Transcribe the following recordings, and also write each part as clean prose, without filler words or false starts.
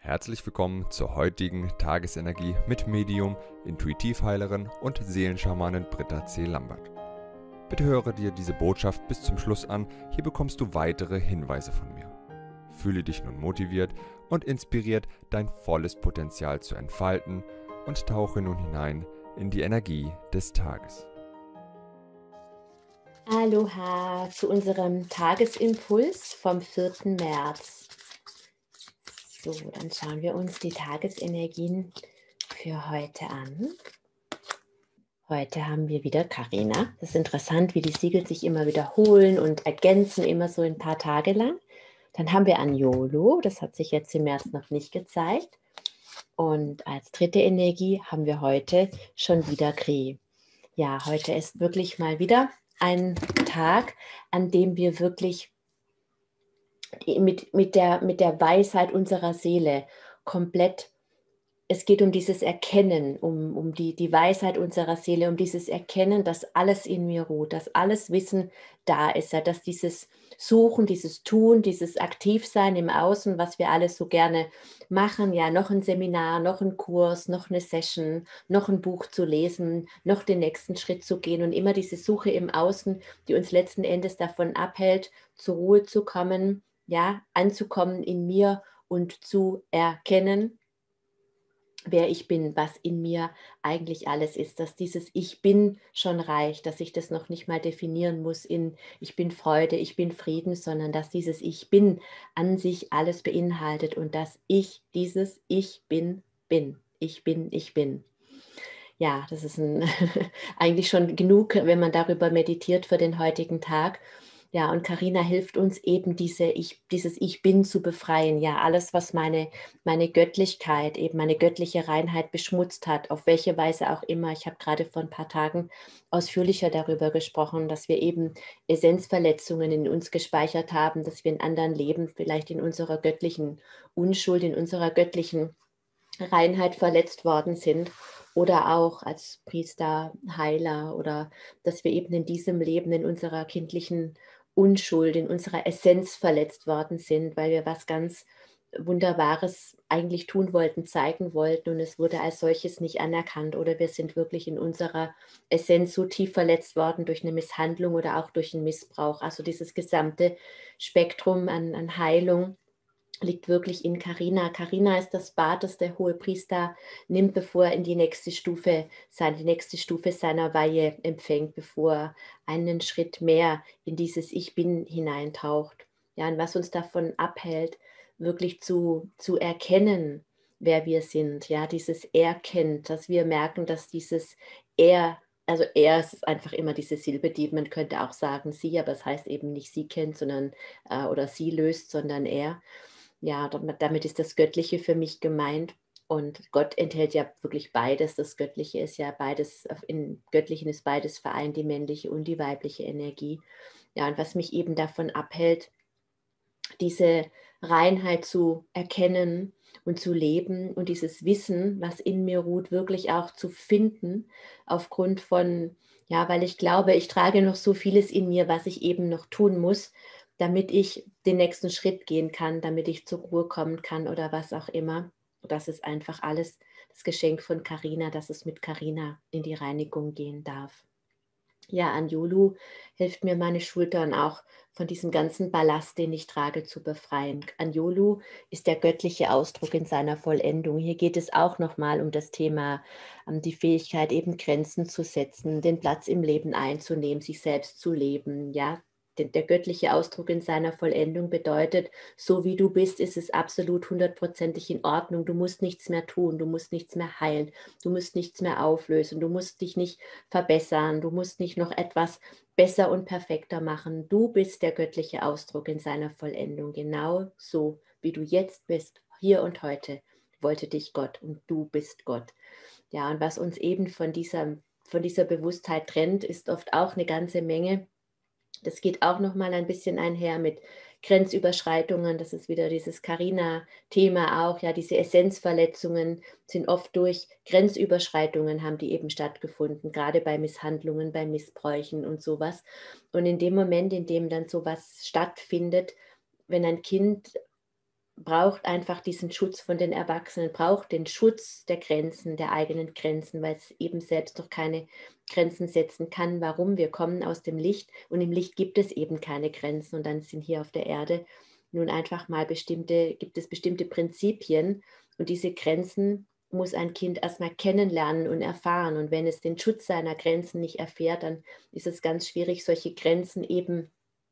Herzlich willkommen zur heutigen Tagesenergie mit Medium, Intuitivheilerin und Seelenschamanin Britta C. Lambert. Bitte höre dir diese Botschaft bis zum Schluss an, hier bekommst du weitere Hinweise von mir. Fühle dich nun motiviert und inspiriert, dein volles Potenzial zu entfalten und tauche nun hinein in die Energie des Tages. Aloha zu unserem Tagesimpuls vom 4. März. So, dann schauen wir uns die Tagesenergien für heute an. Heute haben wir wieder Carina. Das ist interessant, wie die Siegel sich immer wiederholen und ergänzen, immer so ein paar Tage lang. Dann haben wir Anjolo, das hat sich jetzt im März noch nicht gezeigt. Und als dritte Energie haben wir heute schon wieder Kri. Ja, heute ist wirklich mal wieder ein Tag, an dem wir wirklich mit der Weisheit unserer Seele komplett, es geht um dieses Erkennen, um die Weisheit unserer Seele, um dieses Erkennen, dass alles in mir ruht, dass alles Wissen da ist, ja, dass dieses Suchen, dieses Tun, dieses Aktivsein im Außen, was wir alles so gerne machen, ja, noch ein Seminar, noch ein Kurs, noch eine Session, noch ein Buch zu lesen, noch den nächsten Schritt zu gehen und immer diese Suche im Außen, die uns letzten Endes davon abhält, zur Ruhe zu kommen, ja, anzukommen in mir und zu erkennen, wer ich bin, was in mir eigentlich alles ist, dass dieses Ich bin schon reicht, dass ich das noch nicht mal definieren muss in ich bin Freude, ich bin Frieden, sondern dass dieses Ich bin an sich alles beinhaltet und dass ich dieses Ich bin, bin. Ich bin, ich bin. Ja, das ist eigentlich schon genug, wenn man darüber meditiert für den heutigen Tag. Ja, und Carina hilft uns eben dieses Ich Bin zu befreien. Ja, alles, was meine Göttlichkeit, eben meine göttliche Reinheit beschmutzt hat, auf welche Weise auch immer. Ich habe gerade vor ein paar Tagen ausführlicher darüber gesprochen, dass wir eben Essenzverletzungen in uns gespeichert haben, dass wir in anderen Leben vielleicht in unserer göttlichen Unschuld, in unserer göttlichen Reinheit verletzt worden sind oder auch als Priester, Heiler oder dass wir eben in diesem Leben in unserer kindlichen Unschuld, in unserer Essenz verletzt worden sind, weil wir was ganz Wunderbares eigentlich tun wollten, zeigen wollten und es wurde als solches nicht anerkannt oder wir sind wirklich in unserer Essenz so tief verletzt worden durch eine Misshandlung oder auch durch einen Missbrauch. Also dieses gesamte Spektrum an Heilung liegt wirklich in Carina. Carina ist das Bad, das der Hohepriester nimmt, bevor er in die nächste Stufe seiner Weihe empfängt, bevor er einen Schritt mehr in dieses Ich Bin hineintaucht. Ja, und was uns davon abhält, wirklich zu erkennen, wer wir sind. Ja, dieses Er kennt, dass wir merken, dass dieses Er, also er ist einfach immer diese Silbe, die man könnte auch sagen sie, aber es heißt eben nicht sie kennt, sondern oder sie löst, sondern er. Ja, damit ist das Göttliche für mich gemeint. Und Gott enthält ja wirklich beides. Das Göttliche ist ja beides, im Göttlichen ist beides vereint, die männliche und die weibliche Energie. Ja, und was mich eben davon abhält, diese Reinheit zu erkennen und zu leben und dieses Wissen, was in mir ruht, wirklich auch zu finden, aufgrund von, ja, weil ich glaube, ich trage noch so vieles in mir, was ich eben noch tun muss, damit ich den nächsten Schritt gehen kann, damit ich zur Ruhe kommen kann oder was auch immer. Das ist einfach alles das Geschenk von Carina, dass es mit Carina in die Reinigung gehen darf. Ja, Anjulu hilft mir, meine Schultern auch von diesem ganzen Ballast, den ich trage, zu befreien. Anjulu ist der göttliche Ausdruck in seiner Vollendung. Hier geht es auch nochmal um das Thema, die Fähigkeit, eben Grenzen zu setzen, den Platz im Leben einzunehmen, sich selbst zu leben. Ja, der göttliche Ausdruck in seiner Vollendung bedeutet, so wie du bist, ist es absolut hundertprozentig in Ordnung. Du musst nichts mehr tun, du musst nichts mehr heilen, du musst nichts mehr auflösen, du musst dich nicht verbessern. Du musst nicht noch etwas besser und perfekter machen. Du bist der göttliche Ausdruck in seiner Vollendung. Genau so, wie du jetzt bist, hier und heute, wollte dich Gott und du bist Gott. Ja, und was uns eben von dieser Bewusstheit trennt, ist oft auch eine ganze Menge. Das geht auch noch mal ein bisschen einher mit Grenzüberschreitungen. Das ist wieder dieses Carina-Thema auch. Ja, diese Essenzverletzungen sind oft durch Grenzüberschreitungen haben die eben stattgefunden, gerade bei Misshandlungen, bei Missbräuchen und sowas. Und in dem Moment, in dem dann sowas stattfindet, wenn ein Kind braucht einfach diesen Schutz von den Erwachsenen, braucht den Schutz der Grenzen, der eigenen Grenzen, weil es eben selbst noch keine Grenzen setzen kann. Warum? Wir kommen aus dem Licht und im Licht gibt es eben keine Grenzen und dann sind hier auf der Erde nun einfach mal gibt es bestimmte Prinzipien und diese Grenzen muss ein Kind erstmal kennenlernen und erfahren. Und wenn es den Schutz seiner Grenzen nicht erfährt, dann ist es ganz schwierig, solche Grenzen eben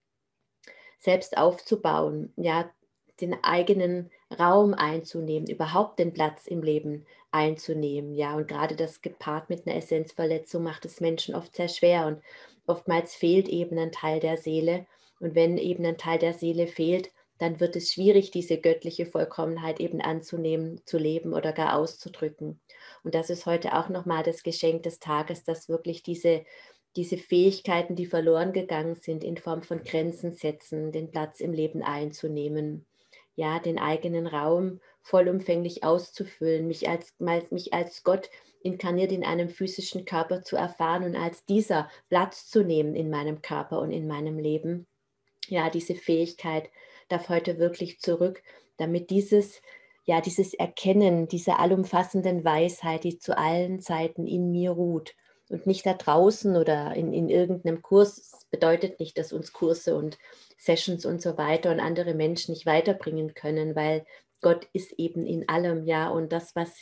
selbst aufzubauen, ja, den eigenen Raum einzunehmen, überhaupt den Platz im Leben einzunehmen, ja. Und gerade das gepaart mit einer Essenzverletzung macht es Menschen oft sehr schwer und oftmals fehlt eben ein Teil der Seele. Und wenn eben ein Teil der Seele fehlt, dann wird es schwierig, diese göttliche Vollkommenheit eben anzunehmen, zu leben oder gar auszudrücken. Und das ist heute auch nochmal das Geschenk des Tages, dass wirklich diese Fähigkeiten, die verloren gegangen sind, in Form von Grenzen setzen, den Platz im Leben einzunehmen, ja, den eigenen Raum vollumfänglich auszufüllen, mich als Gott inkarniert in einem physischen Körper zu erfahren und als dieser Platz zu nehmen in meinem Körper und in meinem Leben. Ja, diese Fähigkeit darf heute wirklich zurück, damit dieses Erkennen dieser allumfassenden Weisheit, die zu allen Zeiten in mir ruht und nicht da draußen oder in irgendeinem Kurs. Das bedeutet nicht, dass uns Kurse und Sessions und so weiter und andere Menschen nicht weiterbringen können, weil Gott ist eben in allem, ja. Und das, was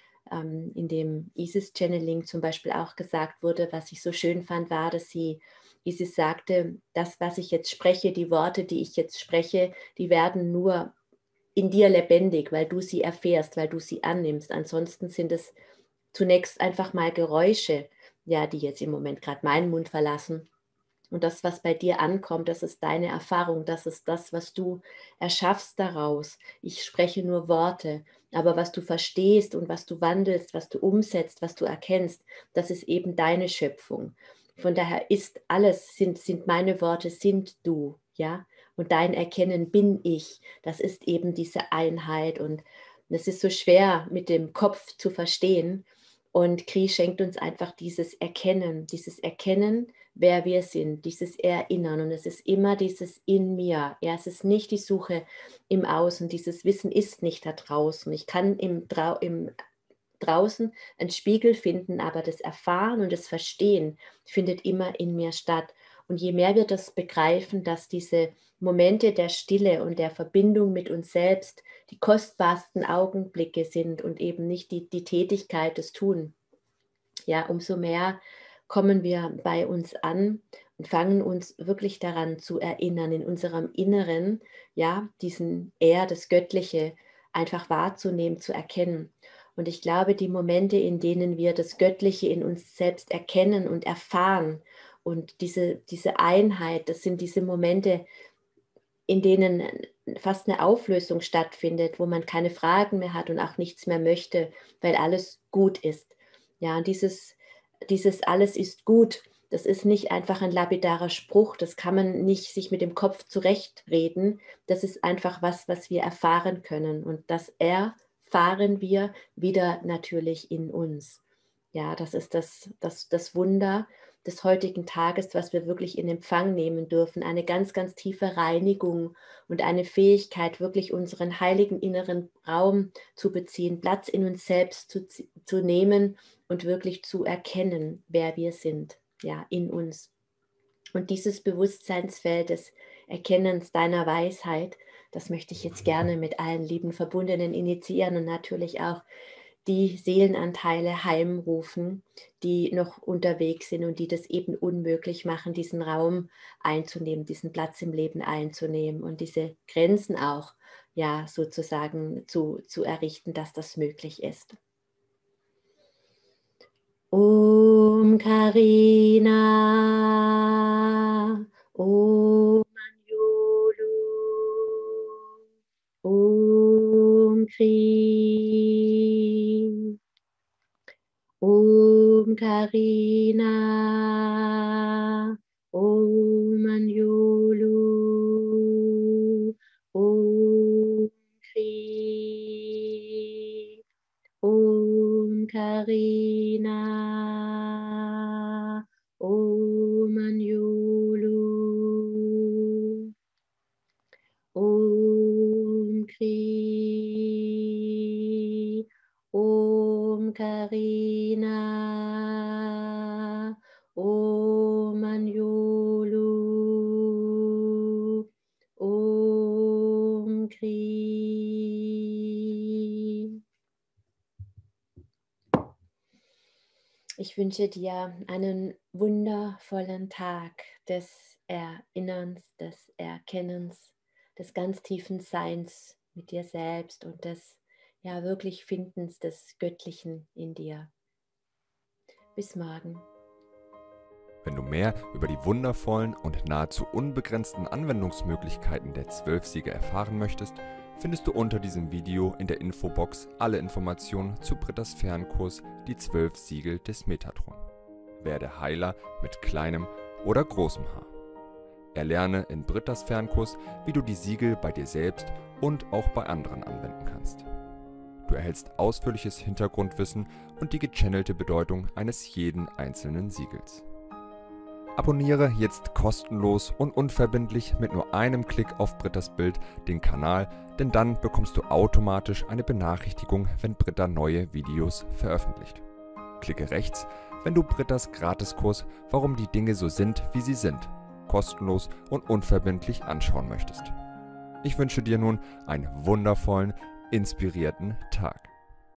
in dem Isis-Channeling zum Beispiel auch gesagt wurde, was ich so schön fand, war, dass Isis sagte, das, was ich jetzt spreche, die Worte, die ich jetzt spreche, die werden nur in dir lebendig, weil du sie erfährst, weil du sie annimmst. Ansonsten sind es zunächst einfach mal Geräusche, ja, die jetzt im Moment gerade meinen Mund verlassen. Und das, was bei dir ankommt, das ist deine Erfahrung, das ist das, was du erschaffst daraus. Ich spreche nur Worte, aber was du verstehst und was du wandelst, was du umsetzt, was du erkennst, das ist eben deine Schöpfung. Von daher ist alles, sind meine Worte, sind du, ja. Und dein Erkennen bin ich. Das ist eben diese Einheit. Und es ist so schwer mit dem Kopf zu verstehen. Und Kri schenkt uns einfach dieses Erkennen, wer wir sind, dieses Erinnern. Und es ist immer dieses in mir. Ja, es ist nicht die Suche im Außen. Dieses Wissen ist nicht da draußen. Ich kann im draußen einen Spiegel finden, aber das Erfahren und das Verstehen findet immer in mir statt. Und je mehr wir das begreifen, dass diese Momente der Stille und der Verbindung mit uns selbst die kostbarsten Augenblicke sind und eben nicht die Tätigkeit, das Tun, ja, umso mehr kommen wir bei uns an und fangen uns wirklich daran zu erinnern, in unserem Inneren, ja, das Göttliche einfach wahrzunehmen, zu erkennen. Und ich glaube, die Momente, in denen wir das Göttliche in uns selbst erkennen und erfahren und diese Einheit, das sind diese Momente, in denen fast eine Auflösung stattfindet, wo man keine Fragen mehr hat und auch nichts mehr möchte, weil alles gut ist. Ja, und dieses alles ist gut, das ist nicht einfach ein lapidarer Spruch, das kann man nicht sich mit dem Kopf zurechtreden, das ist einfach was, was wir erfahren können und das erfahren wir wieder natürlich in uns. Ja, das ist das Wunder des heutigen Tages, was wir wirklich in Empfang nehmen dürfen, eine ganz, ganz tiefe Reinigung und eine Fähigkeit, wirklich unseren heiligen inneren Raum zu beziehen, Platz in uns selbst zu nehmen und wirklich zu erkennen, wer wir sind, ja, in uns. Und dieses Bewusstseinsfeld des Erkennens deiner Weisheit, das möchte ich jetzt gerne mit allen lieben Verbundenen initiieren und natürlich auch die Seelenanteile heimrufen, die noch unterwegs sind und die das eben unmöglich machen, diesen Raum einzunehmen, diesen Platz im Leben einzunehmen und diese Grenzen auch, ja, sozusagen zu errichten, dass das möglich ist. Om Karina, Om Anjulu, Om Krim, Om Karina, Om Anjulu, Om Krim, Om Karina, Om Anjulu, Om Krim. Karina, Om Anjulu, Om Kri. Ich wünsche dir einen wundervollen Tag des Erinnerns, des Erkennens, des ganz tiefen Seins mit dir selbst und des wirklich Findens des Göttlichen in dir. Bis morgen. Wenn du mehr über die wundervollen und nahezu unbegrenzten Anwendungsmöglichkeiten der 12 Siegel erfahren möchtest, findest du unter diesem Video in der Infobox alle Informationen zu Brittas Fernkurs Die 12 Siegel des Metatron. Werde Heiler mit kleinem oder großem H. Erlerne in Brittas Fernkurs, wie du die Siegel bei dir selbst und auch bei anderen anwenden kannst. Du erhältst ausführliches Hintergrundwissen und die gechannelte Bedeutung eines jeden einzelnen Siegels. Abonniere jetzt kostenlos und unverbindlich mit nur einem Klick auf Brittas Bild den Kanal, denn dann bekommst du automatisch eine Benachrichtigung, wenn Britta neue Videos veröffentlicht. Klicke rechts, wenn du Brittas Gratiskurs Warum die Dinge so sind, wie sie sind, kostenlos und unverbindlich anschauen möchtest. Ich wünsche dir nun einen wundervollen, inspirierten Tag.